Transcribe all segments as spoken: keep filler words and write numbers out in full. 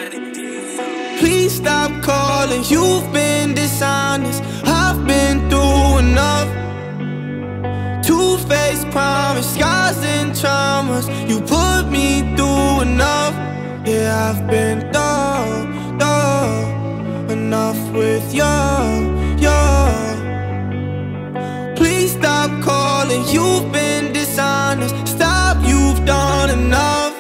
Please stop calling, you've been dishonest. I've been through enough. Two-faced promise, scars and traumas. You put me through enough. Yeah, I've been through, through enough with you, you. Please stop calling, you've been dishonest. Stop, you've done enough.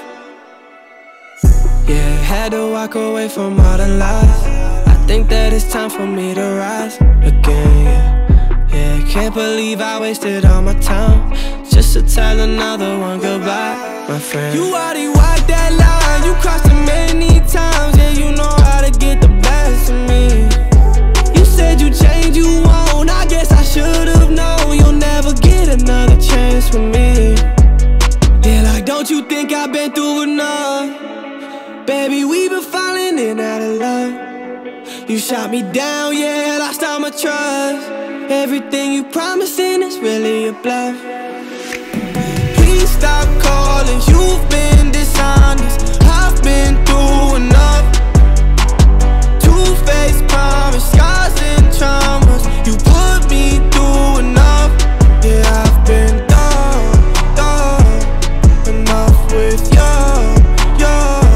Yeah, had to walk away from all the lies. I think that it's time for me to rise again, yeah. Yeah, can't believe I wasted all my time just to tell another one goodbye, my friend. You already walked that line, you crossed it many times. Yeah, you know how to get the best of me. You said you changed, you won't. I guess I should've known you'll never get another chance with me. Yeah, like don't you think I've been through enough? Baby, we been falling in out of love. You shot me down, yeah, lost all my trust. Everything you promising is really a bluff. Please stop calling, you've been dishonest. I've been through enough. Two-faced promise, scars and traumas. You put me through enough. Yeah, I've been through, through enough with you, you.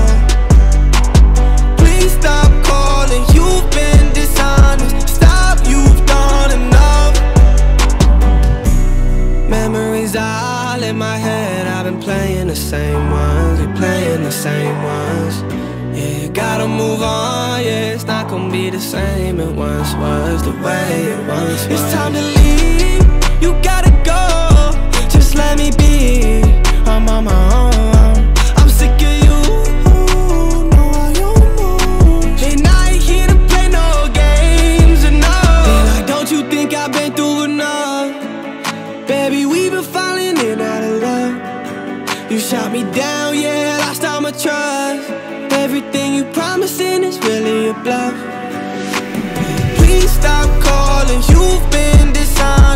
Please stop calling, you've been dishonest. Stop, you've done enough. Memories are all in my head. I've been playing the same ones. You're playing the same ones. Yeah, gotta move on. Yeah, it's not gonna be the same it once was, the way it once was. It's time to leave, you gotta go. Just let me be, I'm on my own. I'm sick of you, know how you move. And I ain't here to play no games, and no. Yeah, like don't you think I've been through enough? Baby, we been falling in out of love. You shot me down, yeah, lost all my trust. Everything you promising is really a bluff. Please stop calling, you've been dishonest.